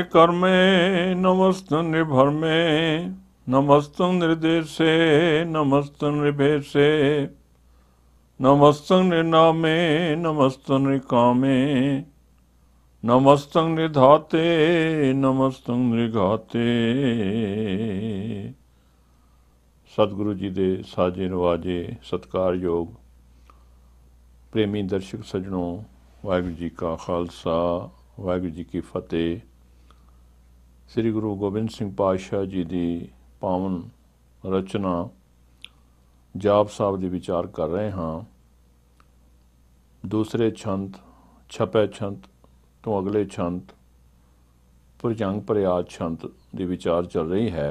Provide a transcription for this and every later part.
निकर्मे नमस्तु निर्भरमे नमस्तु निर्देशे नमस्तु निर्भेषे नमस्तु निर्नामे नमस्तु निर्कामे नमस्तु निधाते नमस्तु निघाते। सतगुरु जी दे साजे नवाजे सत्कारयोग प्रेमी दर्शक सजनों, वाहिगुरू जी का खालसा वाहिगुरू जी की फतेह। श्री गुरु गोबिंद सिंह पातशाह जी की पावन रचना जाप साहब के विचार कर रहे हाँ। दूसरे छंत छपे छंत तो अगले छंत भुजंग प्रयाद छंत की विचार चल रही है।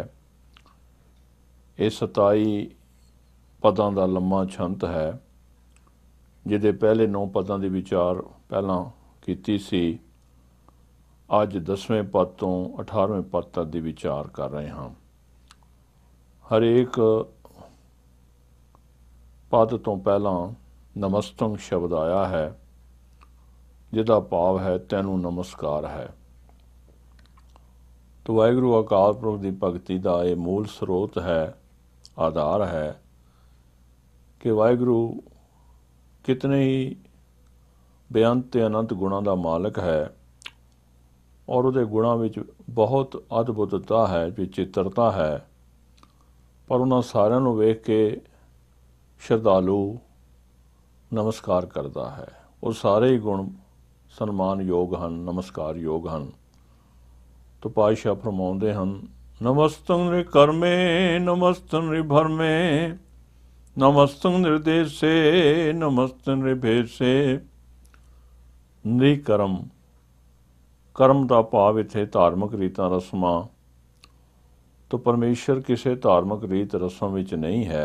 ये 27 पदां का लम्मा छंत है, जिहदे पहले 9 पदां की विचार पहलां कीती सी। अज 10वें पद तो 18वें पद तक की विचार कर रहे हाँ। हरेक पद तो पहलां नमस्तंग शब्द आया है, जिहदा भाव है तैनू नमस्कार है। तो वाहिगुरू अकाल पुरख की भगती का ये मूल स्रोत है, आधार है कि वाहिगुरू कितने ही बेअंत ते अनंत गुणों का मालक है और उहदे गुणों विच बहुत अद्भुतता है, विचित्रता है। पर उन्हां सारिआं नूं वेख के श्रद्धालु नमस्कार करता है। वो सारे ही गुण सन्मान योग हैं, नमस्कार योग हैं। तो पातशाह फरमाउंदे हैं, नमस्तंग निर्कर्मे नमस्तंग निर्भरमे नमस्तंग निर्देशे नमस्तंग निर्भेषे। निकर्म कर्म का भाव इत्थे धार्मिक रीतां रस्मां। तो परमेश्वर किसी धार्मिक रीत रस्म विच नहीं है।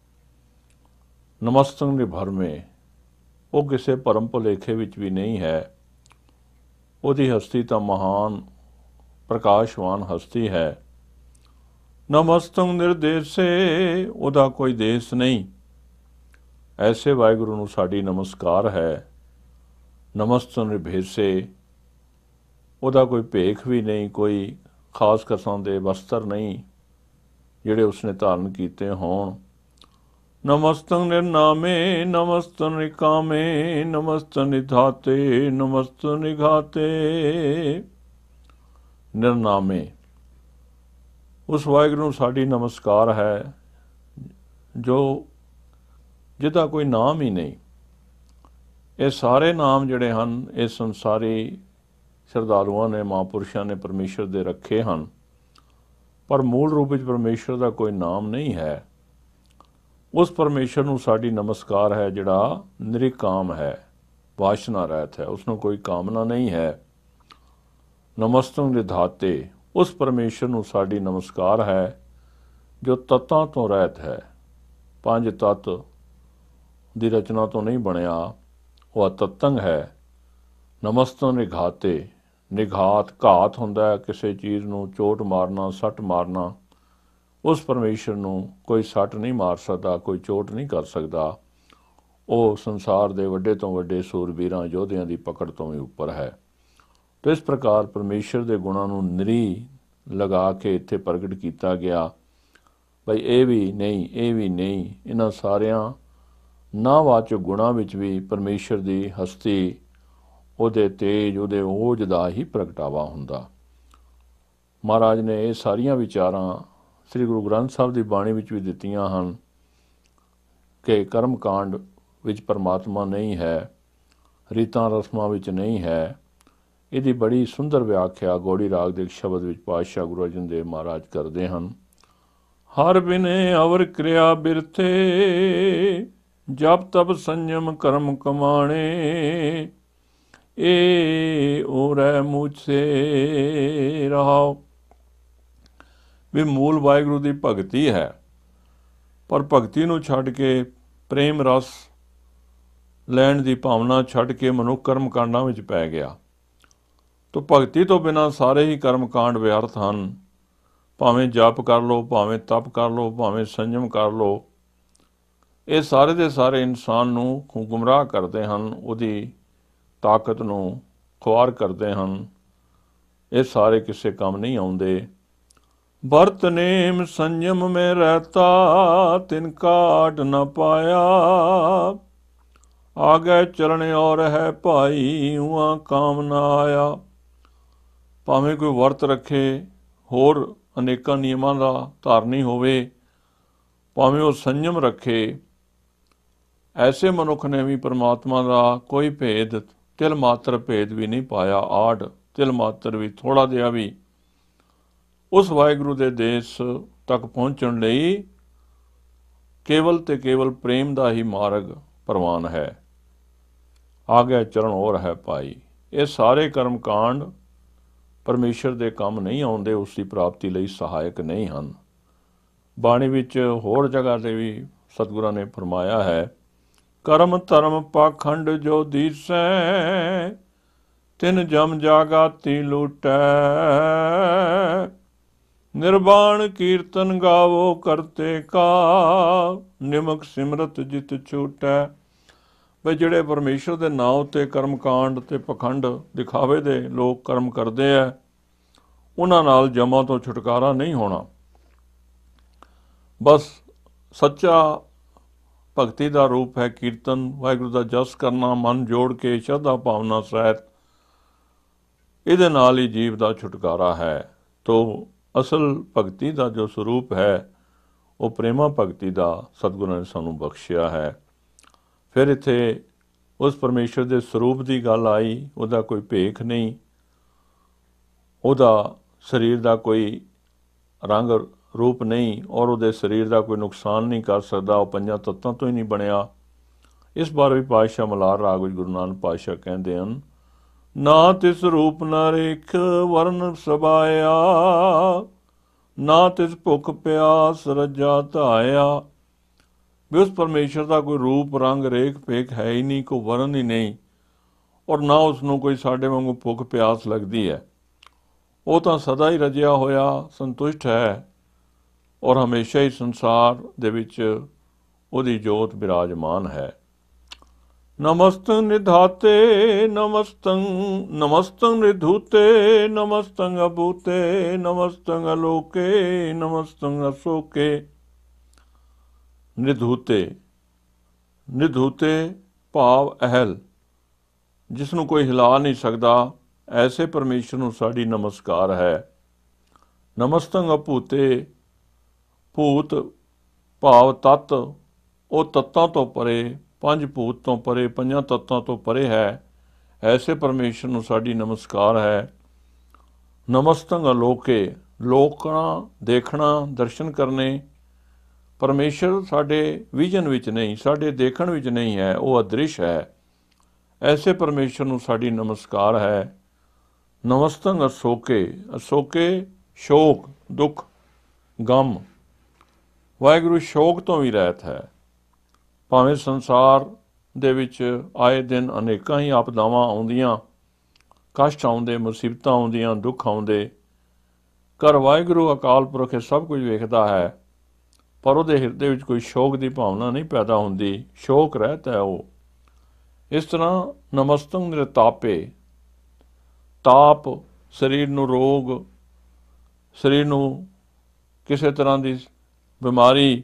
नमस्तंग निर्भरमे वो किसी भरम भुलेखे विच भी नहीं है। उहदी हस्ती तो महान प्रकाशवान हस्ती है। नमस्तंग निर्देशे उहदा कोई देश नहीं। ऐसे वाहिगुरू नूं साडी नमस्कार है। नमस्तंग निर्भेषे उहदा कोई भेख भी नहीं, कोई खास किस्म के वस्त्र नहीं जिहड़े उसने धारण कीते होण। नमस्तंग निर्नामे नमस्तंग निकामे नमस्तंग निधाते नमस्तंग निघाते। निर्नामे उस वाहिगुरू नूं साडी नमस्कार है जो जिहदा कोई नाम ही नहीं। ये सारे नाम जिहड़े हैं ये संसारी श्रद्धालुओं ने महापुरुषों ने परमेश्वर दे रखे हैं, पर मूल रूप में परमेश्वर का कोई नाम नहीं है। उस परमेश्वर नूं साडी नमस्कार है जिहड़ा निरिकाम है, वासना रहत है, उसनों कोई कामना नहीं है। नमस्तंग निधाते उस परमेश्वर नूं साडी नमस्कार है जो तत्तां तो रहत है। 5 तत्त दी रचना तो नहीं बनया, वह अतत्तंग है। नमस्तंग निघाते निघात घात हुंदा है, किसी चीज़ नूं चोट मारना, सट मारना। उस परमेश्वर नूं कोई सट नहीं मार सकता, कोई चोट नहीं कर सकता। वो संसार के वड्डे तो वड्डे सूरबीरां योधियां की पकड़ तो भी उपर है। तो इस प्रकार परमेश्वर के गुणों नूं निरी लगा के इत्थे प्रगट किया गया। भाई ये भी नहीं, ये भी नहीं, इन्हां सारियां नावाचक गुणां विच भी परमेश्वर की हस्ती, उहदे तेज, उहदे ओज दा ही प्रगटावा हुंदा। महाराज ने ये सारियां विचारां श्री गुरु ग्रंथ साहब की बाणी विच भी दित्तियां हन कि कर्म कांड विच परमात्मा नहीं है, रीतां रस्मां विच नहीं है। इसकी बड़ी सुंदर व्याख्या गौड़ी राग के शब्द विच पातशाह गुरु अर्जन देव महाराज करते हैं। हर बिने अवर क्रिया बिरथे जप तप संयम कर्म कमाणे ए ओरै मुझसे रहाओ। भी मूल वाहिगुरू की भगती है, पर भगती नूं छड्ड के प्रेम रस लैण की भावना छड्ड के मनुख कर्म कांडां विच पै गया। तो भगती तो बिना सारे ही कर्म कांड व्यर्थ हैं। भावें जप कर लो, भावें तप कर लो, भावें संयम कर लो, ये सारे के सारे इंसान नूं गुमराह करते हैं, उहदी ताकत नूं खुआर करते हैं। ਇਹ ਸਾਰੇ ਕਿਸੇ ਕੰਮ ਨਹੀਂ ਆਉਂਦੇ। ਵਰਤ ਨੇਮ ਸੰਜਮ ਮੈਂ ਰਹਿਤਾ, ਤਿਨ ਕਾਟ ਨ ਪਾਇਆ। ਆਗੇ ਚਰਨ ਔਰ ਹੈ ਭਾਈ, ਉਹਾਂ ਕਾਮ ਨਾ ਆਇਆ। ਭਾਵੇਂ ਕੋਈ ਵਰਤ ਰੱਖੇ, ਹੋਰ ਅਨੇਕਾਂ ਨਿਯਮਾਂ ਦਾ ਧਾਰਨੀ ਹੋਵੇ, ਭਾਵੇਂ ਉਹ ਸੰਜਮ ਰੱਖੇ, ਐਸੇ ਮਨੁੱਖ ਨੇ ਵੀ ਪਰਮਾਤਮਾ ਦਾ ਕੋਈ ਭੇਦ, ਤਿਲ ਮਾਤਰ ਭੇਦ ਵੀ ਨਹੀਂ ਪਾਇਆ। ਆੜ ਤਿਲ ਮਾਤਰ ਵੀ, ਥੋੜ੍ਹਾ ਜਿਹਾ ਵੀ ਉਸ ਵਾਹਿਗੁਰੂ ਦੇ ਦੇਸ ਤੱਕ ਪਹੁੰਚਣ ਲਈ ਕੇਵਲ ਤੇ ਕੇਵਲ ਪ੍ਰੇਮ ਦਾ ਹੀ ਮਾਰਗ ਪ੍ਰਵਾਨ ਹੈ। ਆਗੇ ਚਰਨ ਹੋਰ ਹੈ ਭਾਈ। ਇਹ ਸਾਰੇ ਕਰਮ ਕਾਂਡ ਪਰਮੇਸ਼ਰ ਦੇ ਕੰਮ ਨਹੀਂ ਆਉਂਦੇ, ਉਸ ਦੀ ਪ੍ਰਾਪਤੀ ਲਈ ਸਹਾਇਕ ਨਹੀਂ ਹਨ। ਬਾਣੀ ਵਿੱਚ ਹੋਰ ਜਗ੍ਹਾ 'ਤੇ ਵੀ ਸਤਿਗੁਰਾਂ ਨੇ ਫਰਮਾਇਆ ਹੈ, ਕਰਮ ਧਰਮ ਪਾਖੰਡ ਜੋ ਦੀਸੈ, ਤਿਨ ਜਮ ਜਾਗਾਤੀ ਲੂਟੈ। ਨਿਰਵਾਣ ਕੀਰਤਨ ਗਾਵੋ ਕਰਤੇ ਕਾ, ਨਿਮਕ ਸਿਮਰਤ ਜਿਤ ਛੂਟੈ। ਬਈ ਜਿਹੜੇ ਪਰਮੇਸ਼ਰ ਦੇ ਨਾਂ ਉੱਤੇ ਕਰਮ ਕਾਂਡ ਅਤੇ ਪਖੰਡ ਦਿਖਾਵੇ ਦੇ ਲੋਕ ਕਰਮ ਕਰਦੇ ਹੈ, ਉਹਨਾਂ ਨਾਲ ਜਮਾਂ ਤੋਂ ਛੁਟਕਾਰਾ ਨਹੀਂ ਹੋਣਾ। ਬਸ ਸੱਚਾ ਭਗਤੀ ਦਾ ਰੂਪ ਹੈ ਕੀਰਤਨ, ਵਾਹਿਗੁਰੂ ਦਾ ਜਸ ਕਰਨਾ ਮਨ ਜੋੜ ਕੇ ਸ਼ਰਧਾ ਭਾਵਨਾ ਸਹਿਤ। ਇਹਦੇ ਨਾਲ ਹੀ ਜੀਵ ਦਾ ਛੁਟਕਾਰਾ ਹੈ। ਤੋ ਅਸਲ ਭਗਤੀ ਦਾ ਜੋ ਸਰੂਪ ਹੈ ਉਹ ਪ੍ਰੇਮਾ ਭਗਤੀ ਦਾ ਸਤਿਗੁਰਾਂ ਨੇ ਸਾਨੂੰ ਬਖਸ਼ਿਆ ਹੈ। ਫਿਰ ਇੱਥੇ ਉਸ ਪਰਮੇਸ਼ਰ ਦੇ ਸਰੂਪ ਦੀ ਗੱਲ ਆਈ। ਉਹਦਾ ਕੋਈ ਭੇਖ ਨਹੀਂ, ਉਹਦਾ ਸਰੀਰ ਦਾ ਕੋਈ ਰੰਗ ਰੂਪ ਨਹੀਂ, ਔਰ ਉਹਦੇ ਸਰੀਰ ਦਾ ਕੋਈ ਨੁਕਸਾਨ ਨਹੀਂ ਕਰ ਸਕਦਾ। ਉਹ ਪੰਜਾਂ ਤੱਤਾਂ ਤੋਂ ਹੀ ਨਹੀਂ ਬਣਿਆ। ਇਸ ਬਾਰੇ ਵੀ ਪਾਤਸ਼ਾਹ ਮਲਾਰ ਰਾਗ ਵਿੱਚ ਗੁਰੂ ਨਾਨਕ ਪਾਤਸ਼ਾਹ ਕਹਿੰਦੇ ਹਨ, ਨਾ ਤਿਸ ਰੂਪ ਨਾ ਰੇਖ ਵਰਨ ਸਬਾਇਆ, ਨਾ ਤਿਸ ਭੁੱਖ ਪਿਆਸ ਰੱਜਾ ਧਾਇਆ। ਵੀ ਉਸ ਪਰਮੇਸ਼ਰ ਦਾ ਕੋਈ ਰੂਪ ਰੰਗ ਰੇਖ ਭੇਖ ਹੈ ਹੀ ਨਹੀਂ, ਕੋਈ ਵਰਨ ਹੀ ਨਹੀਂ, ਔਰ ਨਾ ਉਸ ਨੂੰ ਕੋਈ ਸਾਡੇ ਵਾਂਗੂ ਭੁੱਖ ਪਿਆਸ ਲੱਗਦੀ ਹੈ। ਉਹ ਤਾਂ ਸਦਾ ਹੀ ਰਜਿਆ ਹੋਇਆ ਸੰਤੁਸ਼ਟ ਹੈ, ਔਰ ਹਮੇਸ਼ਾ ਹੀ ਸੰਸਾਰ ਦੇ ਵਿੱਚ ਉਹਦੀ ਜੋਤ ਬਿਰਾਜਮਾਨ ਹੈ। ਨਮਸਤੰ ਨਿਧਾਤੇ ਨਮਸਤੰ ਨਿਧੂਤੇ, ਨਮਸਤੰ ਅਭੂਤੇ, ਨਮਸਤੰ ਅਲੋਕੇ, ਨਮਸਤੰ ਅਸੋਕੇ। ਨਿਧੂਤੇ ਭਾਵ ਅਹਿਲ, ਜਿਸ ਨੂੰ ਕੋਈ ਹਿਲਾ ਨਹੀਂ ਸਕਦਾ, ਐਸੇ ਪਰਮੇਸ਼ਰ ਨੂੰ ਸਾਡੀ ਨਮਸਕਾਰ ਹੈ। ਨਮਸਤੰ ਅਭੂਤੇ, ਭੂਤ ਭਾਵ ਤੱਤ, ਉਹ ਤੱਤਾਂ ਤੋਂ ਪਰੇ, ਪੰਜ ਭੂਤ ਤੋਂ ਪਰੇ, ਪੰਜਾਂ ਤੱਤਾਂ ਤੋਂ ਪਰੇ ਹੈ। ਐਸੇ ਪਰਮੇਸ਼ਰ ਨੂੰ ਸਾਡੀ ਨਮਸਕਾਰ ਹੈ। ਨਮਸਤੰ ਅਲੋਕੇ, ਲੋਕਣਾ, ਦੇਖਣਾ, ਦਰਸ਼ਨ ਕਰਨੇ। ਪਰਮੇਸ਼ਰ ਸਾਡੇ ਵਿਜ਼ਨ ਵਿੱਚ ਨਹੀਂ, ਸਾਡੇ ਦੇਖਣ ਵਿੱਚ ਨਹੀਂ ਹੈ, ਉਹ ਅਦ੍ਰਿਸ਼ ਹੈ। ਐਸੇ ਪਰਮੇਸ਼ਰ ਨੂੰ ਸਾਡੀ ਨਮਸਕਾਰ ਹੈ। ਨਮਸਤੰ ਅਸੋਕੇ, ਅਸੋਕੇ ਸ਼ੋਕ, ਦੁੱਖ, ਗਮ। ਵਾਹਿਗੁਰੂ ਸ਼ੋਕ ਤੋਂ ਵੀ ਰਹਿਤ ਹੈ। ਭਾਵੇਂ ਸੰਸਾਰ ਦੇ ਵਿੱਚ ਆਏ ਦਿਨ ਅਨੇਕਾਂ ਹੀ ਆਪਦਾਵਾਂ ਆਉਂਦੀਆਂ, ਕਸ਼ਟ ਆਉਂਦੇ, ਮੁਸੀਬਤਾਂ ਆਉਂਦੀਆਂ, ਦੁੱਖ ਆਉਂਦੇ, ਕਰ ਵਾਹਿਗੁਰੂ ਅਕਾਲ ਪੁਰਖ ਇਹ ਸਭ ਕੁਝ ਵੇਖਦਾ ਹੈ, ਪਰ ਉਹਦੇ ਹਿਰਦੇ ਵਿੱਚ ਕੋਈ ਸ਼ੋਕ ਦੀ ਭਾਵਨਾ ਨਹੀਂ ਪੈਦਾ ਹੁੰਦੀ। ਸ਼ੋਕ ਰਹਿਤ ਹੈ ਉਹ। ਇਸ ਤਰ੍ਹਾਂ ਨਮਸਤੰ ਨਿਰਤਾਪੇ, ਤਾਪ, ਸਰੀਰ ਨੂੰ ਰੋਗ, ਸਰੀਰ ਨੂੰ ਕਿਸੇ ਤਰ੍ਹਾਂ ਦੀ ਬਿਮਾਰੀ,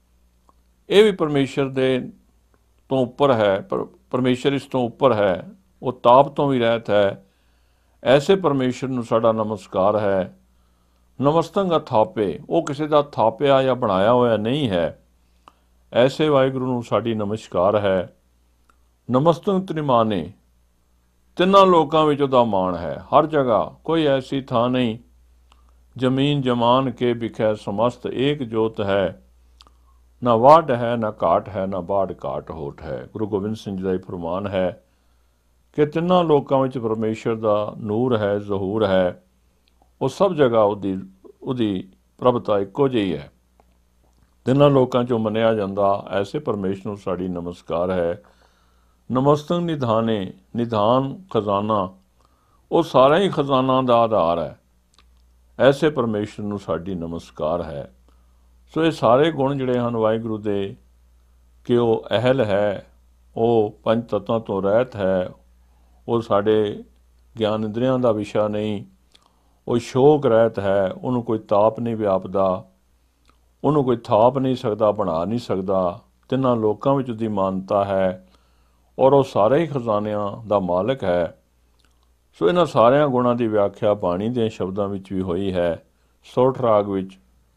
ਇਹ ਵੀ ਪਰਮੇਸ਼ਰ ਦੇ ਤੋਂ ਉੱਪਰ ਹੈ। ਪਰਮੇਸ਼ਰ ਇਸ ਤੋਂ ਉੱਪਰ ਹੈ, ਉਹ ਤਾਪ ਤੋਂ ਵੀ ਰਹਿਤ ਹੈ। ਐਸੇ ਪਰਮੇਸ਼ਰ ਨੂੰ ਸਾਡਾ ਨਮਸਕਾਰ ਹੈ। ਨਮਸਤੰ ਅਥਾਪੇ, ਉਹ ਕਿਸੇ ਦਾ ਥਾਪਿਆ ਜਾਂ ਬਣਾਇਆ ਹੋਇਆ ਨਹੀਂ ਹੈ। ਐਸੇ ਵਾਹਿਗੁਰੂ ਨੂੰ ਸਾਡੀ ਨਮਸਕਾਰ ਹੈ। ਨਮਸਤੰ ਤ੍ਰਿਮਾਨੇ, ਤਿੰਨਾਂ ਲੋਕਾਂ ਵਿੱਚ ਉਹਦਾ ਮਾਣ ਹੈ। ਹਰ ਜਗ੍ਹਾ ਕੋਈ ਐਸੀ ਥਾਂ ਨਹੀਂ, ਜ਼ਮੀਨ ਜਮਾਨ ਕੇ ਬਿਖੈ ਸਮਸਤ ਏਕ ਜੋਤ ਹੈ। ਨਾ ਵਾਢ ਹੈ, ਨਾ ਘਾਟ ਹੈ, ਨਾ ਬਾੜ ਘਾਟ ਹੋਠ ਹੈ। ਗੁਰੂ ਗੋਬਿੰਦ ਸਿੰਘ ਜੀ ਦਾ ਇਹ ਫਰਮਾਨ ਹੈ ਕਿ ਤਿੰਨਾਂ ਲੋਕਾਂ ਵਿੱਚ ਪਰਮੇਸ਼ਰ ਦਾ ਨੂਰ ਹੈ, ਜ਼ਹੂਰ ਹੈ। ਉਹ ਸਭ ਜਗ੍ਹਾ ਉਹਦੀ ਪ੍ਰਭਤਾ ਇੱਕੋ ਜਿਹੀ ਹੈ। ਤਿੰਨਾਂ ਲੋਕਾਂ 'ਚੋਂ ਮੰਨਿਆ ਜਾਂਦਾ। ਐਸੇ ਪਰਮੇਸ਼ਰ ਨੂੰ ਸਾਡੀ ਨਮਸਕਾਰ ਹੈ। ਨਮਸਤੰ ਨਿਧਾਨੇ, ਨਿਧਾਨ ਖਜ਼ਾਨਾ, ਉਹ ਸਾਰਾ ਹੀ ਖਜ਼ਾਨਾ ਦਾ ਆਧਾਰ ਹੈ। ਐਸੇ ਪਰਮੇਸ਼ਰ ਨੂੰ ਸਾਡੀ ਨਮਸਕਾਰ ਹੈ। ਸੋ ਇਹ ਸਾਰੇ ਗੁਣ ਜਿਹੜੇ ਹਨ ਵਾਹਿਗੁਰੂ ਦੇ, ਕਿ ਉਹ ਅਹਿਲ ਹੈ, ਉਹ ਪੰਜ ਤੱਤਾਂ ਤੋਂ ਰਹਿਤ ਹੈ, ਉਹ ਸਾਡੇ ਗਿਆਨ ਇੰਦਰੀਆਂ ਦਾ ਵਿਸ਼ਾ ਨਹੀਂ, ਉਹ ਸ਼ੋਕ ਰਹਿਤ ਹੈ, ਉਹਨੂੰ ਕੋਈ ਤਾਪ ਨਹੀਂ ਵਿਆਪਦਾ, ਉਹਨੂੰ ਕੋਈ ਥਾਪ ਨਹੀਂ ਸਕਦਾ, ਬਣਾ ਨਹੀਂ ਸਕਦਾ। ਤਿੰਨਾਂ ਲੋਕਾਂ ਵਿੱਚ ਉਹਦੀ ਮਾਨਤਾ ਹੈ ਔਰ ਉਹ ਸਾਰੇ ਹੀ ਖਜ਼ਾਨਿਆਂ ਦਾ ਮਾਲਕ ਹੈ। ਸੋ ਇਹਨਾਂ ਸਾਰਿਆਂ ਗੁਣਾਂ ਦੀ ਵਿਆਖਿਆ ਬਾਣੀ ਦੇ ਸ਼ਬਦਾਂ ਵਿੱਚ ਵੀ ਹੋਈ ਹੈ। ਸੋਠ ਰਾਗ ਵਿੱਚ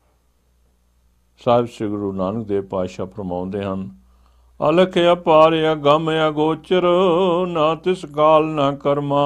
ਸਾਹਿਬ ਸ੍ਰੀ ਗੁਰੂ ਨਾਨਕ ਦੇਵ ਪਾਤਸ਼ਾਹ ਫਰਮਾਉਂਦੇ ਹਨ, ਅਲਖ ਅਪਾਰ ਅਗੰਮ ਅਗੋਚਰ, ਨਾ ਤਿਸ ਕਾਲ ਨਾ ਕਰਮਾ,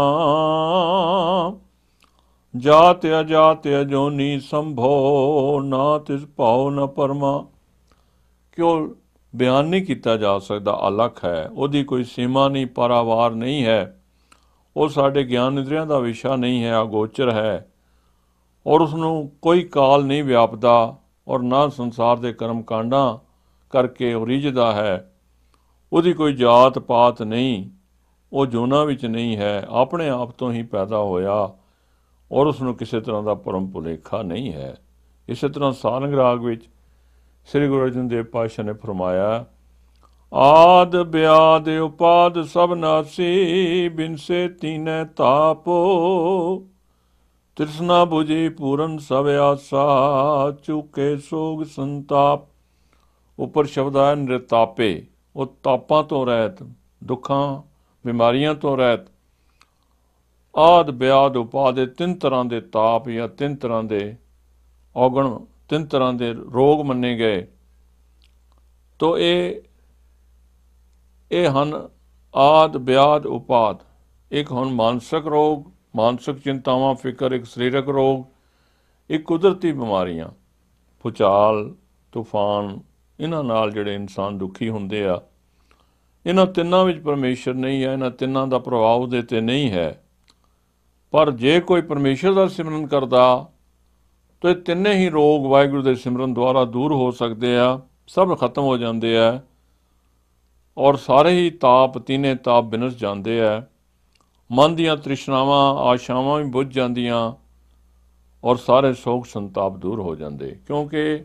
ਜਾਤ ਅਜਾਤ ਅਜੋਨੀ ਸੰਭੋ, ਨਾ ਤਿਸ ਭਾਉ ਨਾ ਪਰਮਾ। ਕਿ ਉਹ ਬਿਆਨ ਨਹੀਂ ਕੀਤਾ ਜਾ ਸਕਦਾ, ਅਲਖ ਹੈ, ਉਹਦੀ ਕੋਈ ਸੀਮਾ ਨਹੀਂ, ਪਾਰਾਵਾਰ ਨਹੀਂ ਹੈ। ਉਹ ਸਾਡੇ ਗਿਆਨ ਇੰਦਰੀਆਂ ਦਾ ਵਿਸ਼ਾ ਨਹੀਂ ਹੈ, ਅਗੋਚਰ ਹੈ ਔਰ ਉਸਨੂੰ ਕੋਈ ਕਾਲ ਨਹੀਂ ਵਿਆਪਦਾ ਔਰ ਨਾ ਸੰਸਾਰ ਦੇ ਕਰਮ ਕਾਂਡਾਂ ਕਰਕੇ ਉਹ ਰਿੱਝਦਾ ਹੈ। ਉਹਦੀ ਕੋਈ ਜਾਤ ਪਾਤ ਨਹੀਂ, ਉਹ ਜੋਨਾਂ ਵਿੱਚ ਨਹੀਂ ਹੈ, ਆਪਣੇ ਆਪ ਤੋਂ ਹੀ ਪੈਦਾ ਹੋਇਆ ਔਰ ਉਸਨੂੰ ਕਿਸੇ ਤਰ੍ਹਾਂ ਦਾ ਭਰਮ ਭੁਲੇਖਾ ਨਹੀਂ ਹੈ। ਇਸੇ ਤਰ੍ਹਾਂ ਸਾਰੰਗ ਰਾਗ ਵਿੱਚ ਸ੍ਰੀ ਗੁਰੂ ਅਰਜਨ ਦੇਵ ਪਾਤਸ਼ਾਹ ਨੇ ਫਰਮਾਇਆ, ਆਦ ਬਿਆਦ ਉਪਾਦ ਸਭ ਨਾਸੀ, ਬਿਨਸੇ ਤੀਨੈ ਤਾਪੋ, ਤ੍ਰਿਸ਼ਨਾ ਬੁਝੀ ਪੂਰਨ ਸਭ ਆਸਾ, ਚੁਕੇ ਸੋਗ ਸੰਤਾਪ। ਉੱਪਰ ਸ਼ਬਦ ਹੈ ਨਿਰਤਾਪੇ, ਉਹ ਤਾਪਾਂ ਤੋਂ ਰਹਿਤ, ਦੁੱਖਾਂ ਬਿਮਾਰੀਆਂ ਤੋਂ ਰਹਿਤ। ਆਦ ਬਿਆਦ ਉਪਾਦ, ਤਿੰਨ ਤਰ੍ਹਾਂ ਦੇ ਤਾਪ ਜਾਂ ਤਿੰਨ ਤਰ੍ਹਾਂ ਦੇ ਔਗਣ, ਤਿੰਨ ਤਰ੍ਹਾਂ ਦੇ ਰੋਗ ਮੰਨੇ ਗਏ। ਤੋ ਇਹ ਹਨ ਆਦ ਬਿਆਦ ਉਪਾਦ। ਇੱਕ ਹੁਣ ਮਾਨਸਿਕ ਰੋਗ, ਮਾਨਸਿਕ ਚਿੰਤਾਵਾਂ, ਫਿਕਰ, ਇੱਕ ਸਰੀਰਕ ਰੋਗ, ਇੱਕ ਕੁਦਰਤੀ ਬਿਮਾਰੀਆਂ, ਭੂਚਾਲ, ਤੂਫਾਨ, ਇਹਨਾਂ ਨਾਲ ਜਿਹੜੇ ਇਨਸਾਨ ਦੁਖੀ ਹੁੰਦੇ ਆ। ਇਹਨਾਂ ਤਿੰਨਾਂ ਵਿੱਚ ਪਰਮੇਸ਼ਰ ਨਹੀਂ ਹੈ, ਇਹਨਾਂ ਤਿੰਨਾਂ ਦਾ ਪ੍ਰਭਾਵ ਉਹਦੇ 'ਤੇ ਨਹੀਂ ਹੈ। ਪਰ ਜੇ ਕੋਈ ਪਰਮੇਸ਼ਰ ਦਾ ਸਿਮਰਨ ਕਰਦਾ ਤਾਂ ਇਹ ਤਿੰਨੇ ਹੀ ਰੋਗ ਵਾਹਿਗੁਰੂ ਦੇ ਸਿਮਰਨ ਦੁਆਰਾ ਦੂਰ ਹੋ ਸਕਦੇ ਆ, ਸਭ ਖਤਮ ਹੋ ਜਾਂਦੇ ਆ ਔਰ ਸਾਰੇ ਹੀ ਤਾਪ, ਤਿੰਨੇ ਤਾਪ ਬਿਨਸ ਜਾਂਦੇ ਆ। ਮਨ ਦੀਆਂ ਤ੍ਰਿਸ਼ਨਾਵਾਂ, ਆਸ਼ਾਵਾਂ ਵੀ ਬੁੱਝ ਜਾਂਦੀਆਂ ਔਰ ਸਾਰੇ ਸੋਗ ਸੰਤਾਪ ਦੂਰ ਹੋ ਜਾਂਦੇ। ਕਿਉਂਕਿ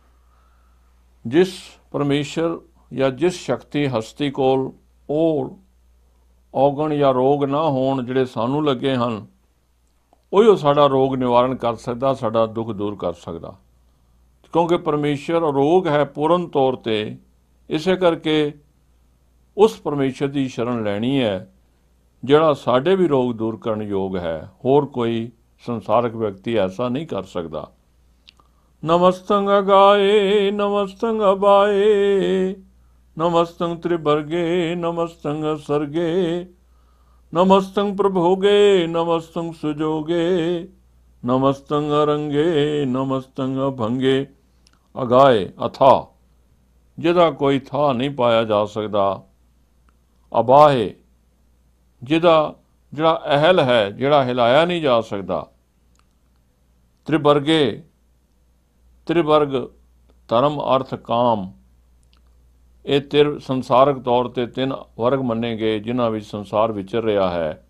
ਜਿਸ ਪਰਮੇਸ਼ਰ ਜਾਂ ਜਿਸ ਸ਼ਕਤੀ ਹਸਤੀ ਕੋਲ ਉਹ ਔਗਣ ਜਾਂ ਰੋਗ ਨਾ ਹੋਣ ਜਿਹੜੇ ਸਾਨੂੰ ਲੱਗੇ ਹਨ, ਉਹੀ ਉਹ ਸਾਡਾ ਰੋਗ ਨਿਵਾਰਨ ਕਰ ਸਕਦਾ, ਸਾਡਾ ਦੁੱਖ ਦੂਰ ਕਰ ਸਕਦਾ। ਕਿਉਂਕਿ ਪਰਮੇਸ਼ਰ ਰੋਗ ਹੈ ਪੂਰਨ ਤੌਰ 'ਤੇ, ਇਸੇ ਕਰਕੇ ਉਸ ਪਰਮੇਸ਼ਰ ਦੀ ਸ਼ਰਨ ਲੈਣੀ ਹੈ ਜਿਹੜਾ ਸਾਡੇ ਵੀ ਰੋਗ ਦੂਰ ਕਰਨ ਯੋਗ ਹੈ। ਹੋਰ ਕੋਈ ਸੰਸਾਰਕ ਵਿਅਕਤੀ ਐਸਾ ਨਹੀਂ ਕਰ ਸਕਦਾ। ਨਮਸਤੰ ਅਗਾਏ ਨਮਸਤੰ ਅਬਾਏ, ਨਮਸਤੰ ਤ੍ਰਿਵਰਗੇ ਨਮਸਤੰ ਸਰਗੇ, ਨਮਸਤੰ ਪ੍ਰਭੋਗੇ ਨਮਸਤੰ ਸੁਜੋਗੇ, ਨਮਸਤੰ ਅਰੰਗੇ ਨਮਸਤੰ ਅਭੰਗੇ। ਅਗਾਏ ਅਥਾ, ਜਿਹਦਾ ਕੋਈ ਥਾਂ ਨਹੀਂ ਪਾਇਆ ਜਾ ਸਕਦਾ। ਅਬਾਹੇ, ਜਿਹੜਾ ਅਹਿਲ ਹੈ, ਜਿਹੜਾ ਹਿਲਾਇਆ ਨਹੀਂ ਜਾ ਸਕਦਾ। ਤ੍ਰਿਵਰਗੇ, ਤ੍ਰਿਵਰਗ ਧਰਮ ਅਰਥ ਕਾਮ, ਇਹ ਸੰਸਾਰਕ ਤੌਰ 'ਤੇ ਤਿੰਨ ਵਰਗ ਮੰਨੇ ਗਏ ਜਿਨ੍ਹਾਂ ਵਿੱਚ ਸੰਸਾਰ ਵਿਚਰ ਰਿਹਾ ਹੈ।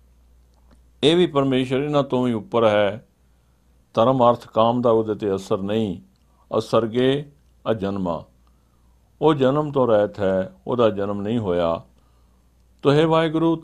ਇਹ ਵੀ ਪਰਮੇਸ਼ਰ ਇਹਨਾਂ ਤੋਂ ਵੀ ਉੱਪਰ ਹੈ। ਧਰਮ ਅਰਥ ਕਾਮ ਦਾ ਉਹਦੇ 'ਤੇ ਅਸਰ ਨਹੀਂ। ਅਸਰਗੇ ਅਜਨਮਾ, ਉਹ ਜਨਮ ਤੋਂ ਰਹਿਤ ਹੈ, ਉਹਦਾ ਜਨਮ ਨਹੀਂ ਹੋਇਆ। ਤੋ ਹੇ ਵਾਹਿਗੁਰੂ,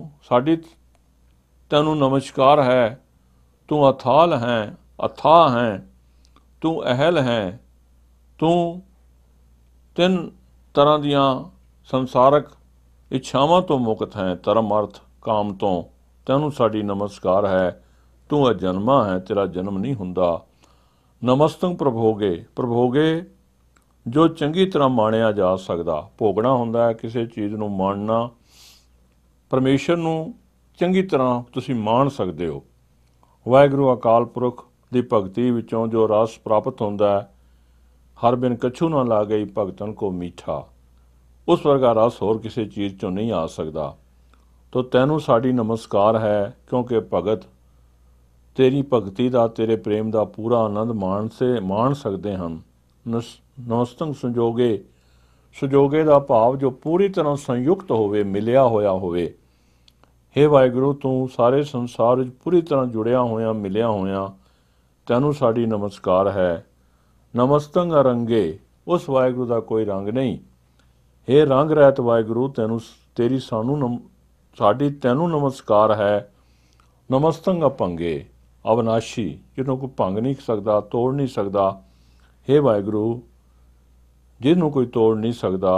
ਤੈਨੂੰ ਨਮਸਕਾਰ ਹੈ। ਤੂੰ ਅਥਾਲ ਹੈ, ਅਥਾਹ ਹੈ, ਤੂੰ ਅਹਿਲ ਹੈ, ਤੂੰ ਤਿੰਨ ਤਰ੍ਹਾਂ ਦੀਆਂ ਸੰਸਾਰਕ ਇੱਛਾਵਾਂ ਤੋਂ ਮੁਕਤ ਹੈ, ਧਰਮ ਅਰਥ ਕਾਮ ਤੋਂ। ਤੈਨੂੰ ਸਾਡੀ ਨਮਸਕਾਰ ਹੈ। ਤੂੰ ਅਜਨਮਾ ਹੈ, ਤੇਰਾ ਜਨਮ ਨਹੀਂ ਹੁੰਦਾ। ਨਮਸਤੰ ਪ੍ਰਭੋਗੇ, ਪ੍ਰਭੋਗੇ ਜੋ ਚੰਗੀ ਤਰ੍ਹਾਂ ਮਾਣਿਆ ਜਾ ਸਕਦਾ। ਭੋਗਣਾ ਹੁੰਦਾ ਹੈ ਕਿਸੇ ਚੀਜ਼ ਨੂੰ, ਮਾਣਨਾ। ਪਰਮੇਸ਼ਰ ਨੂੰ ਚੰਗੀ ਤਰ੍ਹਾਂ ਤੁਸੀਂ ਮਾਣ ਸਕਦੇ ਹੋ। ਵਾਹਿਗੁਰੂ ਅਕਾਲ ਪੁਰਖ ਦੀ ਭਗਤੀ ਵਿੱਚੋਂ ਜੋ ਰਸ ਪ੍ਰਾਪਤ ਹੁੰਦਾ ਹੈ, ਹਰ ਬਿਨ ਕਛੂ ਨਾ ਲਾ ਗਈ ਭਗਤਨ ਕੋ ਮੀਠਾ, ਉਸ ਵਰਗਾ ਰਸ ਹੋਰ ਕਿਸੇ ਚੀਜ਼ 'ਚੋਂ ਨਹੀਂ ਆ ਸਕਦਾ। ਤੋ ਤੈਨੂੰ ਸਾਡੀ ਨਮਸਕਾਰ ਹੈ, ਕਿਉਂਕਿ ਭਗਤ ਤੇਰੀ ਭਗਤੀ ਦਾ, ਤੇਰੇ ਪ੍ਰੇਮ ਦਾ ਪੂਰਾ ਆਨੰਦ ਮਾਣ ਸਕਦੇ ਹਨ। ਨਮਸਤੰ ਸੰਜੋਗੇ, ਸੰਜੋਗੇ ਦਾ ਭਾਵ ਜੋ ਪੂਰੀ ਤਰ੍ਹਾਂ ਸੰਯੁਕਤ ਹੋਵੇ, ਮਿਲਿਆ ਹੋਇਆ ਹੋਵੇ। ਹੇ ਵਾਹਿਗੁਰੂ, ਤੂੰ ਸਾਰੇ ਸੰਸਾਰ ਵਿੱਚ ਪੂਰੀ ਤਰ੍ਹਾਂ ਜੁੜਿਆ ਹੋਇਆ, ਮਿਲਿਆ ਹੋਇਆ, ਤੈਨੂੰ ਸਾਡੀ ਨਮਸਕਾਰ ਹੈ। ਨਮਸਤੰ ਅਰੰਗੇ, ਉਸ ਵਾਹਿਗੁਰੂ ਦਾ ਕੋਈ ਰੰਗ ਨਹੀਂ। ਹੇ ਰੰਗ ਰਹਿਤ ਵਾਹਿਗੁਰੂ, ਤੈਨੂੰ ਨਮਸਕਾਰ ਹੈ। ਨਮਸਤੰ ਅਭੰਗੇ, ਅਵਨਾਸ਼ੀ, ਜਿਹਨੂੰ ਕੋਈ ਭੰਗ ਨਹੀਂ ਸਕਦਾ, ਤੋੜ ਨਹੀਂ ਸਕਦਾ। ਹੇ ਵਾਹਿਗੁਰੂ, ਜਿਹਨੂੰ ਕੋਈ ਤੋੜ ਨਹੀਂ ਸਕਦਾ,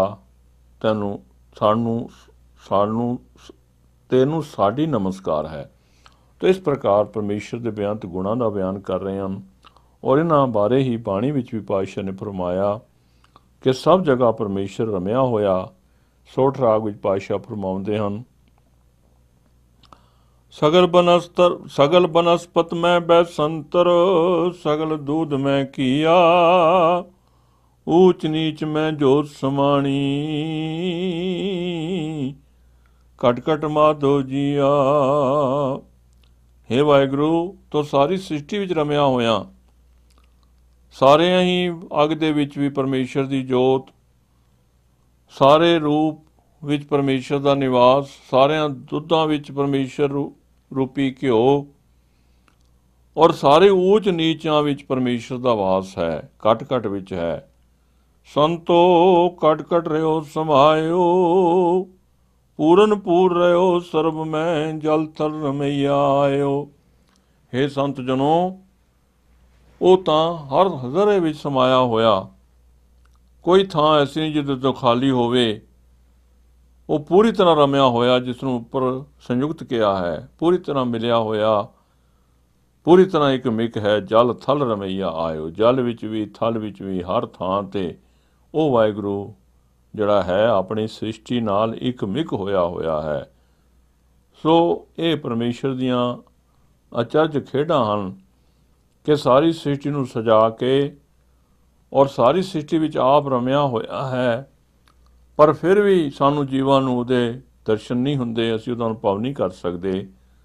ਸਾਨੂੰ ਤੈਨੂੰ ਸਾਡੀ ਨਮਸਕਾਰ ਹੈ। तो इस प्रकार परमेश्वर के बेअंत गुणां का बयान कर रहे हैं और इन्हां बारे ही बाणी विच भी पातशाह ने फरमाया कि सब जगह परमेश्वर रमिया होया। सोठ राग विच पातशाह फरमाउंदे हन, सगल बनस्पत में बैसंतर, सगल दूध में किया, ऊच नीच में जोत समाणी, कट कट माधो जिया। हे वाहिगुरू, तो सारी सृष्टि विच रमिया होया, सारे ही अग दे विच भी परमेश्वर की जोत, सारे रूप विच परमेश्वर का निवास, सारिया दुधां विच परमेश्वर रूपी घ्यो, और सारे ऊच नीचां विच परमेश्वर का वास है, कट कट विच है। संतो कट कट रहो समायो, पूरन पूर रहो सर्ब में, जल थल रमैया आयो। हे संत जनों, वो तो हर हज़रे विच समाया होया, कोई थां ऐसी नहीं जिदे तो खाली होवे। वो पूरी तरह रमिया होया, जिसनों उपर संयुक्त किया है, पूरी तरह मिलिया होया, पूरी तरह एक मिक है। जल थल रमैया आयो, जल विच भी थल विच भी हर थां ते वो वाहिगुरू जिहड़ा है अपनी सृष्टि नाल एक मिक होया है। सो ये परमेश्वर दियां अचरज खेडां हन कि सारी सृष्टि नूं सजा के और सारी सृष्टि विच आप रमिया होया है, पर फिर भी सानू जीवां नूं उहदे दर्शन नहीं हुंदे, असीं उहदा अनुभव नहीं कर सकते।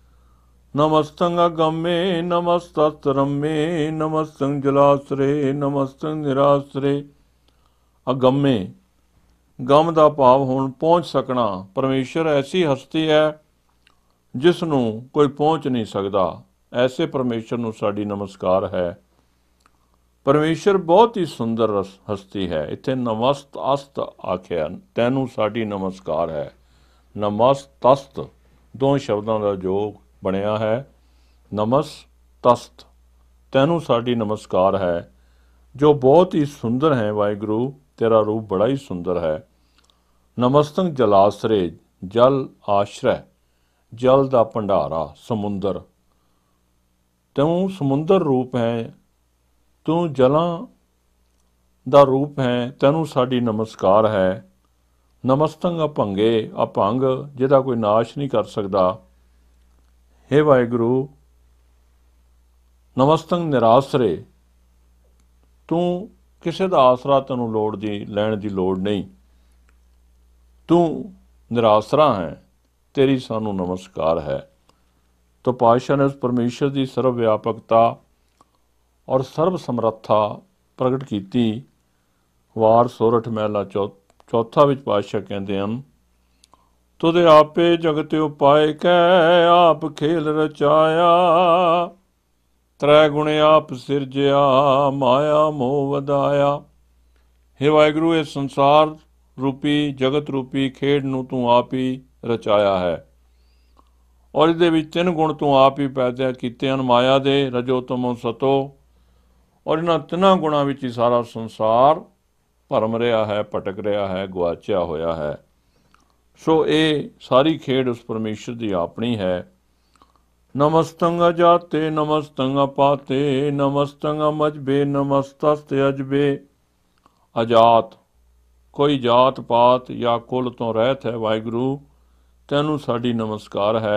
नमस्तंग अगम्मे नमस्तस्त रम्मे, नमस्तंग जलासरे नमस्तंग निरासरे। अगम्मे गम का भाव हुण पहुँच सकना। परमेश्वर ऐसी हस्ती है जिसनों कोई पहुँच नहीं सकता, ऐसे परमेश्वर नूं साडी नमस्कार है। परमेश्वर बहुत ही सुंदर हस्ती है। इत्थे नमस्त अस्त आख्या, तैनू साडी नमस्कार है। नमस्त अस्त दो शब्दों का योग बनया है। नमस तस्त, तैनू साडी नमस्कार है, जो बहुत ही सुंदर है। वाहिगुरू, तेरा रूप बड़ा ही सुंदर है। नमस्तंग जलाश्रय, जल आश्रय, जल का भंडारा, समुंदर। तू समुंदर रूप है, तू जलां दा रूप है, तैनू साडी नमस्कार है। नमस्तंग अभंगे, अभंग जिहदा कोई नाश नहीं कर सकता। हे वाहिगुरू, नमस्तंग निराश्रय, तू किसी का आसरा तैनू लैण दी लोड़ नहीं, तू निरासरा है, तेरी सानू नमस्कार है। तो पातशाह ने उस परमेश्वर की सर्व व्यापकता और सर्व समर्था प्रगट की। वार सोरठ महला चौथा विच पातशाह कहते हैं, तुदे आपे जगत उपाय कै, आप खेल रचाया, त्रै गुणे आप सिरजिया, माया मोह वधाया। हे वाहिगुरू, इस संसार रूपी जगत रूपी खेड नूं तू आप ही रचाया है, और इहदे विच तीन गुण तू आप ही पैदा कीते हन, माया दे, रजो तमो सतो। और इन्हां तिन्हां गुणां विच ही सारा संसार भरम रहा है, भटक रहा है, गुआचिया होया है। सो ये सारी खेड उस परमेश्वर की अपनी है। नमस्तंग अजाते नमस्तंग अपाते, नमस्तंग अमजबे नमस्तस्ते अजबे। अजात, कोई जात पात या कुल तो रहत है, वाहिगुरू तैनू साडी नमस्कार है।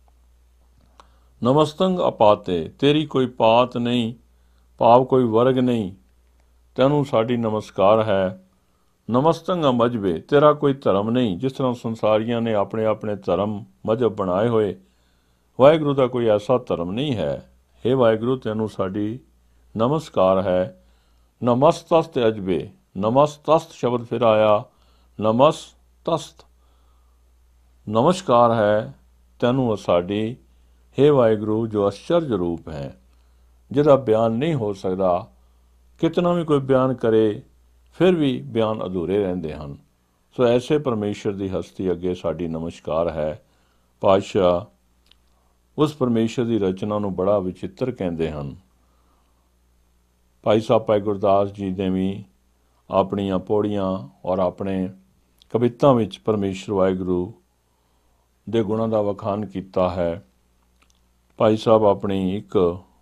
नमस्तंग अपाते, तेरी कोई पात नहीं, भाव कोई वर्ग नहीं, तैनू साडी नमस्कार है। नमस्तंग मजहबे, तेरा कोई धर्म नहीं, जिस तरह संसारियों ने अपने अपने धर्म मजहब बनाए हुए, वाहिगुरू का कोई ऐसा धर्म नहीं है। हे वाहिगुरू, तैनू साडी नमस्कार है। नमस्तस्त अजबे, नमस्तस्त शब्द फिर आया, नमस्तस्त नमस्कार है तैनू साडी। हे वाहिगुरू, जो आश्चर्य रूप है, जिहदा बयान नहीं हो सकता, कितना भी कोई बयान करे फिर भी बयान अधूरे रहंदे हन। सो ऐसे परमेश्वर की हस्ती अगे साडी नमस्कार है। पातशाह ਉਸ ਪਰਮੇਸ਼ਰ ਦੀ ਰਚਨਾ ਨੂੰ ਬੜਾ ਵਿਚਿੱਤਰ ਕਹਿੰਦੇ ਹਨ। ਭਾਈ ਸਾਹਿਬ ਭਾਈ ਗੁਰਦਾਸ ਜੀ ਨੇ ਵੀ ਆਪਣੀਆਂ ਪੌੜੀਆਂ ਔਰ ਆਪਣੇ ਕਵਿਤਾ ਵਿੱਚ ਪਰਮੇਸ਼ਰ ਵਾਹਿਗੁਰੂ ਦੇ ਗੁਣਾਂ ਦਾ ਵਖਾਨ ਕੀਤਾ ਹੈ। ਭਾਈ ਸਾਹਿਬ ਆਪਣੀ ਇੱਕ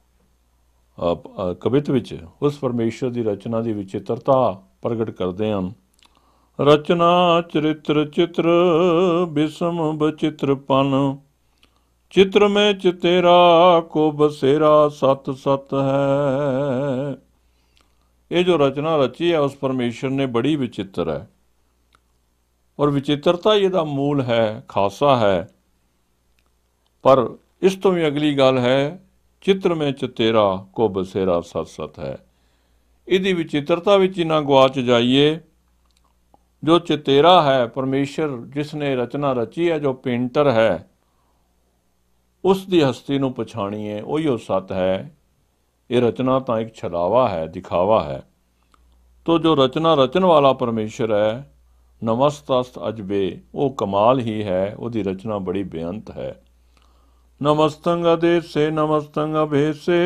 ਕਵਿਤ ਵਿੱਚ ਉਸ ਪਰਮੇਸ਼ਰ ਦੀ ਰਚਨਾ ਦੀ ਵਿਚਿੱਤਰਤਾ ਪ੍ਰਗਟ ਕਰਦੇ ਹਨ। ਰਚਨਾ ਚਰਿਤ੍ਰ ਚਿੱਤਰ ਬਿਸਮ ਬਚਿੱਤਰਪਨ, ਚਿੱਤਰ ਮੈਂ ਚਿਤੇਰਾ ਕੋ ਬਸੇਰਾ ਸਤ ਸਤ ਹੈ। ਇਹ ਜੋ ਰਚਨਾ ਰਚੀ ਹੈ ਉਸ ਪਰਮੇਸ਼ਰ ਨੇ ਬੜੀ ਵਿਚਿੱਤਰ ਹੈ, ਔਰ ਵਿਚਿੱਤਰਤਾ ਹੀ ਇਹਦਾ ਮੂਲ ਹੈ, ਖਾਸਾ ਹੈ। ਪਰ ਇਸ ਤੋਂ ਵੀ ਅਗਲੀ ਗੱਲ ਹੈ, ਚਿੱਤਰ ਮੈਂ ਚਤੇਰਾ ਕੋ ਬਸੇਰਾ ਸਤ ਸਤ ਹੈ। ਇਹਦੀ ਵਿਚਿੱਤਰਤਾ ਵਿੱਚ ਹੀ ਨਾ ਗੁਆਚ ਜਾਈਏ। ਜੋ ਚਤੇਰਾ ਹੈ ਪਰਮੇਸ਼ਰ ਜਿਸ ਨੇ ਰਚਨਾ ਰਚੀ ਹੈ, ਜੋ ਪੇਂਟਰ ਹੈ, ਉਸ ਦੀ ਹਸਤੀ ਨੂੰ ਪਛਾਣੀਏ, ਉਹੀ ਉਹ ਸਤ ਹੈ। ਇਹ ਰਚਨਾ ਤਾਂ ਇੱਕ ਛਲਾਵਾ ਹੈ, ਦਿਖਾਵਾ ਹੈ। ਤੋ ਜੋ ਰਚਨਾ ਰਚਨ ਵਾਲਾ ਪਰਮੇਸ਼ਰ ਹੈ, ਨਮਸਤਸਤ ਅਜਬੇ, ਉਹ ਕਮਾਲ ਹੀ ਹੈ। ਉਹਦੀ ਰਚਨਾ ਬੜੀ ਬੇਅੰਤ ਹੈ। ਨਮਸਤੰ ਅਦੇਸੇ ਨਮਸਤੰ ਅਭੇਸੇ,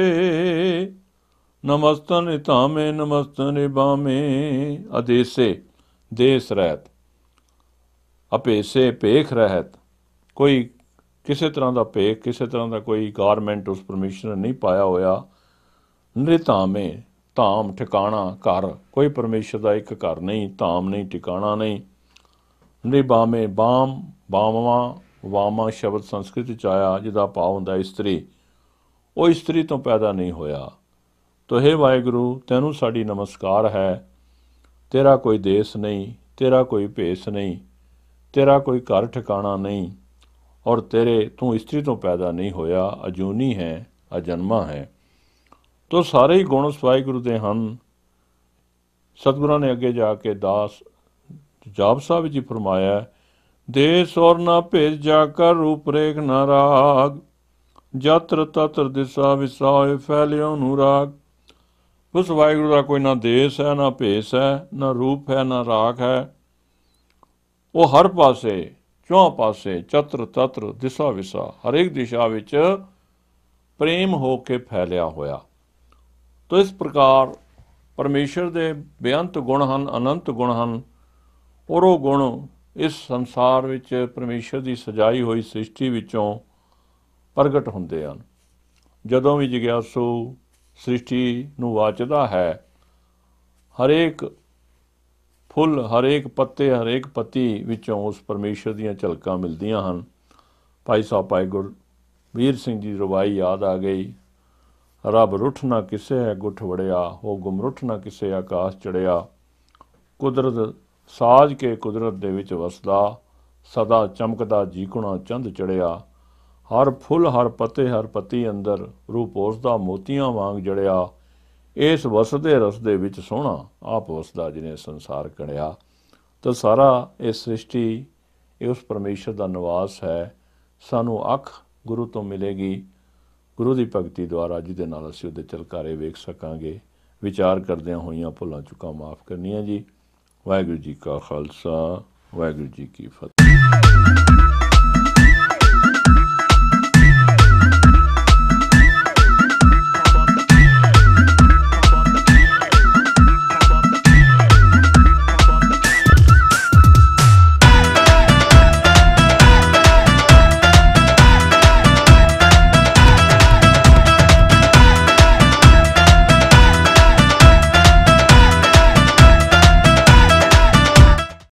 ਨਮਸਤੰ ਨਿਧਾਮੇ ਨਮਸਤੰ ਨਿਭਾਮੇ। ਅਦੇਸੇ ਦੇਸ ਰਹਿਤ, ਅਭੇਸੇ ਭੇਖ ਰਹਿਤ, ਕੋਈ ਕਿਸੇ ਤਰ੍ਹਾਂ ਦਾ ਭੇਖ, ਕਿਸੇ ਤਰ੍ਹਾਂ ਦਾ ਕੋਈ ਗਾਰਮੈਂਟ ਉਸ ਪਰਮੇਸ਼ਰ ਨੇ ਨਹੀਂ ਪਾਇਆ ਹੋਇਆ। ਨਿਧਾਮੇ, ਧਾਮ ਠਿਕਾਣਾ, ਘਰ, ਕੋਈ ਪਰਮੇਸ਼ਰ ਦਾ ਇੱਕ ਘਰ ਨਹੀਂ, ਧਾਮ ਨਹੀਂ, ਠਿਕਾਣਾ ਨਹੀਂ। ਨਿਭਾਮੇ, ਬਾਮ, ਬਾਮਵਾ, ਵਾਮਾ ਸ਼ਬਦ ਸੰਸਕ੍ਰਿਤ 'ਚ ਆਇਆ, ਜਿਹਦਾ ਭਾਵ ਹੁੰਦਾ ਇਸਤਰੀ। ਉਹ ਇਸਤਰੀ ਤੋਂ ਪੈਦਾ ਨਹੀਂ ਹੋਇਆ। ਤੋ ਹੇ ਵਾਹਿਗੁਰੂ, ਤੈਨੂੰ ਸਾਡੀ ਨਮਸਕਾਰ ਹੈ। ਤੇਰਾ ਕੋਈ ਦੇਸ ਨਹੀਂ, ਤੇਰਾ ਕੋਈ ਭੇਸ ਨਹੀਂ, ਤੇਰਾ ਕੋਈ ਘਰ ਠਿਕਾਣਾ ਨਹੀਂ, ਔਰ ਤੂੰ ਇਸਤਰੀ ਤੋਂ ਪੈਦਾ ਨਹੀਂ ਹੋਇਆ, ਅਜੂਨੀ ਹੈ, ਅਜਨਮਾ ਹੈ। ਤੋ ਸਾਰੇ ਹੀ ਗੁਣ ਉਸ ਵਾਹਿਗੁਰੂ ਦੇ ਹਨ। ਸਤਿਗੁਰਾਂ ਨੇ ਅੱਗੇ ਜਾ ਕੇ ਦਾਸ ਜਾਪ ਸਾਹਿਬ ਜੀ ਫਰਮਾਇਆ, ਦੇਸ ਔਰ ਨਾ ਭੇਜ ਜਾ ਕਰ, ਰੂਪ ਰੇਖ ਨਾ ਰਾਗ, ਜਤਰ ਤਤਰ ਦਿਸਾ ਵਿਸਾਏ ਫੈਲਿਓ ਨੂੰ ਰਾਗ। ਉਸ ਵਾਹਿਗੁਰੂ ਦਾ ਕੋਈ ਨਾ ਦੇਸ ਹੈ, ਨਾ ਭੇਸ ਹੈ, ਨਾ ਰੂਪ ਹੈ, ਨਾ ਰਾਗ ਹੈ। ਉਹ ਹਰ ਪਾਸੇ, ਚੌਂ ਪਾਸੇ, ਚਤਰ ਤਤਰ ਦਿਸਾ ਵਿਸਾ, ਹਰੇਕ ਦਿਸ਼ਾ ਵਿੱਚ ਪ੍ਰੇਮ ਹੋ ਕੇ ਫੈਲਿਆ ਹੋਇਆ। ਤੋ ਇਸ ਪ੍ਰਕਾਰ ਪਰਮੇਸ਼ਰ ਦੇ ਬੇਅੰਤ ਗੁਣ ਹਨ, ਅਨੰਤ ਗੁਣ ਹਨ, ਔਰ ਉਹ ਗੁਣ ਇਸ ਸੰਸਾਰ ਵਿੱਚ ਪਰਮੇਸ਼ਰ ਦੀ ਸਜਾਈ ਹੋਈ ਸ੍ਰਿਸ਼ਟੀ ਵਿੱਚੋਂ ਪ੍ਰਗਟ ਹੁੰਦੇ ਹਨ। ਜਦੋਂ ਵੀ ਜਿਗਿਆਸੂ ਸ੍ਰਿਸ਼ਟੀ ਨੂੰ ਵਾਚਦਾ ਹੈ, ਹਰੇਕ ਫੁੱਲ, ਹਰੇਕ ਪੱਤੇ, ਹਰੇਕ ਪੱਤੀ ਵਿੱਚੋਂ ਉਸ ਪਰਮੇਸ਼ਰ ਦੀਆਂ ਝਲਕਾਂ ਮਿਲਦੀਆਂ ਹਨ। ਭਾਈ ਸਾਹਿਬ ਭਾਈ ਗੁਰਬੀਰ ਸਿੰਘ ਦੀ ਰਵਾਈ ਯਾਦ ਆ ਗਈ। ਰੱਬ ਰੁੱਠ ਨਾ ਕਿਸੇ ਹੈ ਗੁੱਠ ਵੜਿਆ, ਉਹ ਗੁਮਰੁੱਠ ਨਾ ਕਿਸੇ ਆਕਾਸ਼ ਚੜਿਆ। ਕੁਦਰਤ ਸਾਜ ਕੇ ਕੁਦਰਤ ਦੇ ਵਿੱਚ ਵਸਦਾ, ਸਦਾ ਚਮਕਦਾ ਜੀਕੁਣਾ ਚੰਦ ਚੜਿਆ। ਹਰ ਫੁੱਲ ਹਰ ਪੱਤੇ ਹਰ ਪੱਤੀ ਅੰਦਰ ਰੂਪ ਉਸਦਾ ਮੋਤੀਆਂ ਵਾਂਗ ਜੜਿਆ। ਇਸ ਵਸਦੇ ਰਸਦੇ ਵਿੱਚ ਸੋਹਣਾ ਆਪ ਵਸਦਾ ਜਿਹਨੇ ਸੰਸਾਰ ਕੜਿਆ। ਤਾਂ ਸਾਰਾ ਇਹ ਸ੍ਰਿਸ਼ਟੀ ਇਹ ਉਸ ਪਰਮੇਸ਼ਰ ਦਾ ਨਿਵਾਸ ਹੈ। ਸਾਨੂੰ ਅੱਖ ਗੁਰੂ ਤੋਂ ਮਿਲੇਗੀ, ਗੁਰੂ ਦੀ ਭਗਤੀ ਦੁਆਰਾ, ਜਿਹਦੇ ਨਾਲ ਅਸੀਂ ਉਹਦੇ ਚਲਕਾਰੇ ਵੇਖ ਸਕਾਂਗੇ। ਵਿਚਾਰ ਕਰਦਿਆਂ ਹੋਈਆਂ ਭੁੱਲਾਂ ਚੁੱਕਾਂ ਮਾਫ਼ ਕਰਨੀਆਂ ਜੀ। ਵਾਹਿਗੁਰੂ ਜੀ ਕਾ ਖਾਲਸਾ, ਵਾਹਿਗੁਰੂ ਜੀ ਕੀ ਫਤਿਹ।